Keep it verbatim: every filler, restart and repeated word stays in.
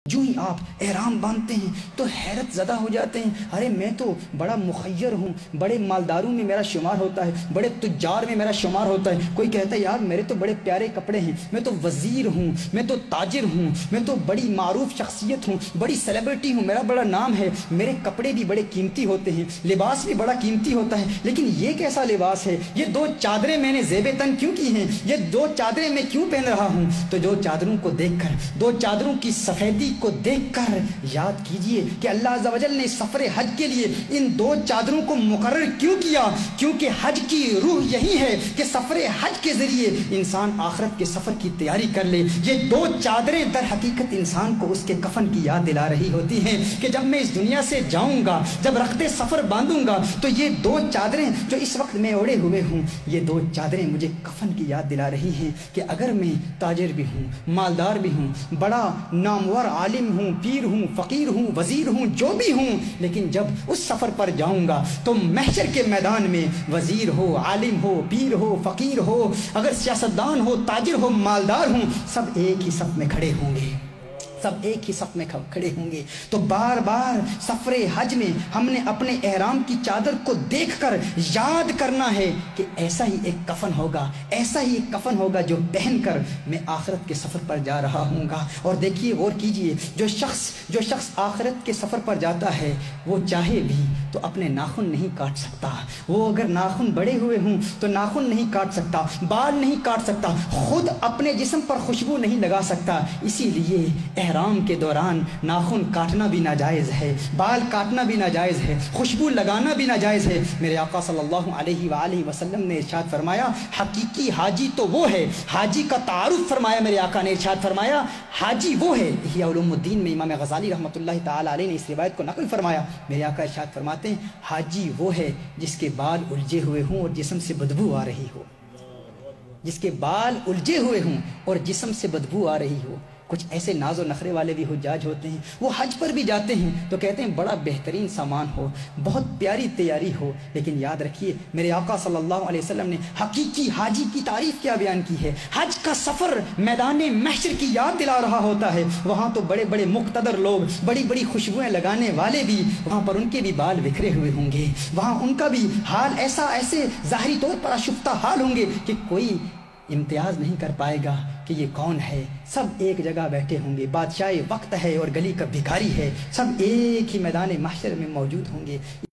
جو ہی آپ احرام باندھتے ہیں تو حیرت زدہ ہو جاتے ہیں، ارے میں تو بڑا مخیر ہوں، بڑے مالداروں میں میرا شمار ہوتا ہے، بڑے تجار میں میرا شمار ہوتا ہے۔ کوئی کہتا ہے یار میرے تو بڑے پیارے کپڑے ہیں، میں تو وزیر ہوں، میں تو تاجر ہوں، میں تو بڑی معروف شخصیت ہوں، بڑی سیلیبریٹی ہوں، میرا بڑا نام ہے، میرے کپڑے بھی بڑے قیمتی ہوتے ہیں، لباس بھی بڑا قیمتی ہوتا ہے، لیکن یہ کیسا لباس ہے، یہ دو چادریں میں نے زیب تن کیوں کی ہیں، یہ دو چادریں میں کیوں پہن رہا ہوں؟ تو دو چادروں کو دیکھ کر، دو چادروں کی سفیدی کو دیکھ کر یاد کیجئے کہ اللہ عز و جل نے سفر حج کے لیے ان دو چادروں کو مقرر کیوں کیا؟ کیونکہ حج کی روح یہی ہے کہ سفر حج کے ذریعے انسان آخرت کے سفر کی تیاری کر لے۔ یہ دو چادریں در حقیقت انسان کو اس کے کفن کی یاد دلا رہی ہوتی ہیں کہ جب میں اس دنیا سے جاؤں گا، جب رخت سفر باندھوں گا، تو یہ دو چادریں جو اس وقت میں اوڑے ہوئے ہوں، یہ دو چادریں مجھے کفن کی یاد دلا رہی ہیں کہ اگر میں تاجر بھی ہوں، مالدار بھی ہوں، بڑا نامور عالم ہوں، پیر ہوں، فقیر ہوں، وزیر ہوں، جو بھی ہوں، لیکن جب اس سفر پر جاؤں گا تو محشر کے میدان میں وزیر ہو، عالم ہو، پیر ہو، فقیر ہو، اگر سیاستدان ہو، تاجر ہو، مالدار ہوں، سب ایک ہی صف میں کھڑے ہوں گے، سب ایک ہی صف میں کھڑے ہوں گے۔ تو بار بار سفر حج میں ہم نے اپنے احرام کی چادر کو دیکھ کر یاد کرنا ہے کہ ایسا ہی ایک کفن ہوگا، ایسا ہی ایک کفن ہوگا جو پہن کر میں آخرت کے سفر پر جا رہا ہوں گا۔ اور دیکھیے، غور کیجئے، جو شخص جو شخص آخرت کے سفر پر جاتا ہے وہ چاہے بھی تو اپنے ناخن نہیں کاٹ سکتا، وہ اگر ناخن بڑے ہوئے ہوں تو ناخن نہیں کاٹ سکتا، بال نہیں کاٹ سکتا، خود اپنے جسم پر خوشبو نہیں لگا سکتا۔ اسی لیے احرام کے دوران ناخن کاٹنا بھی ناجائز ہے، بال کاٹنا بھی ناجائز ہے، خوشبو لگانا بھی ناجائز ہے۔ میرے آقا صلی اللہ علیہ وآلہ وسلم نے ارشاد فرمایا، حقیقی حاجی تو وہ ہے، حاجی کا تعارف فرمایا میرے آقا نے، ارشاد فرمایا حاجی وہ ہے۔ احیاء علوم الدین میں امام غزالی رحمۃ اللہ تعالی علیہ نے اس روایت کو نقل فرمایا، میرے آقا ارشاد فرماتے ہیں حاجی وہ ہے جس کے بال الجھے ہوئے ہوں اور جسم سے بدبو آ رہی ہو، جس کے بال الجھے ہوئے ہوں اور جسم سے بدبو آ رہی ہو۔ کچھ ایسے ناز و نخرے والے بھی حجاج ہوتے ہیں، وہ حج پر بھی جاتے ہیں تو کہتے ہیں بڑا بہترین سامان ہو، بہت پیاری تیاری ہو، لیکن یاد رکھیے میرے آقا صلی اللہ علیہ وسلم نے حقیقی حاجی کی تعریف کیا بیان کی ہے۔ حج کا سفر میدان محشر کی یاد دلا رہا ہوتا ہے، وہاں تو بڑے بڑے مقتدر لوگ، بڑی بڑی خوشبوئیں لگانے والے بھی، وہاں پر ان کے بھی بال بکھرے ہوئے ہوں گے، وہاں ان کا بھی حال ایسا ایسے ظاہری طور پر آشفتہ حال ہوں گے کہ کوئی امتیاز نہیں کر پائے گا کہ یہ کون ہے۔ سب ایک جگہ بیٹھے ہوں گے، بادشاہ وقت ہے اور گلی کا بھکاری ہے، سب ایک ہی میدان محشر میں موجود ہوں گے۔